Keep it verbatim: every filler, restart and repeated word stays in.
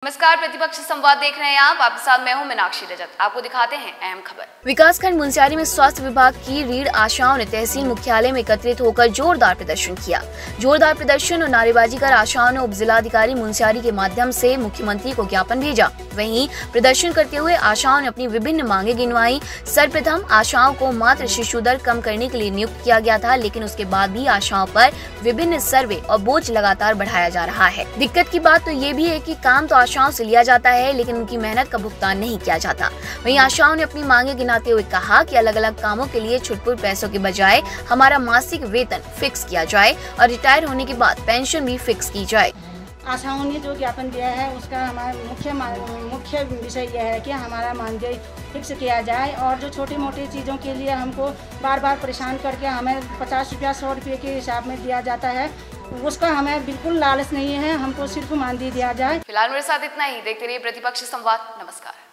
नमस्कार, प्रतिपक्ष संवाद देख रहे हैं आप। आपके साथ मैं हूं मीनाक्षी रजत। आपको दिखाते हैं अहम खबर। विकासखंड मुनस्यारी में स्वास्थ्य विभाग की रीढ़ आशाओं ने तहसील मुख्यालय में एकत्रित होकर जोरदार प्रदर्शन किया। जोरदार प्रदर्शन और नारेबाजी कर आशाओं ने उप जिलाधिकारी मुनस्यारी के माध्यम से मुख्यमंत्री को ज्ञापन भेजा। वहीं प्रदर्शन करते हुए आशाओं ने अपनी विभिन्न मांगे गिनवाई। सर्वप्रथम आशाओं को मातृ शिशु दर कम करने के लिए नियुक्त किया गया था, लेकिन उसके बाद भी आशाओं पर विभिन्न सर्वे और बोझ लगातार बढ़ाया जा रहा है। दिक्कत की बात तो ये भी है कि काम तो आशाओं से लिया जाता है, लेकिन उनकी मेहनत का भुगतान नहीं किया जाता। वहीं आशाओं ने अपनी मांगे गिनाते हुए कहा कि अलग अलग कामों के लिए छुटपुट पैसों के बजाय हमारा मासिक वेतन फिक्स किया जाए और रिटायर होने के बाद पेंशन भी फिक्स की जाए। आशाओं ने जो ज्ञापन दिया है उसका हमारा मुख्य मुख्य विषय यह है कि हमारा मानदेय फिक्स किया जाए और जो छोटी मोटी चीज़ों के लिए हमको बार बार परेशान करके हमें पचास रुपया सौ रुपये के हिसाब में दिया जाता है, उसका हमें बिल्कुल लालच नहीं है। हमको सिर्फ मानदेय दिया जाए। फिलहाल मेरे साथ इतना ही। देखते रहिए प्रतिपक्ष संवाद। नमस्कार।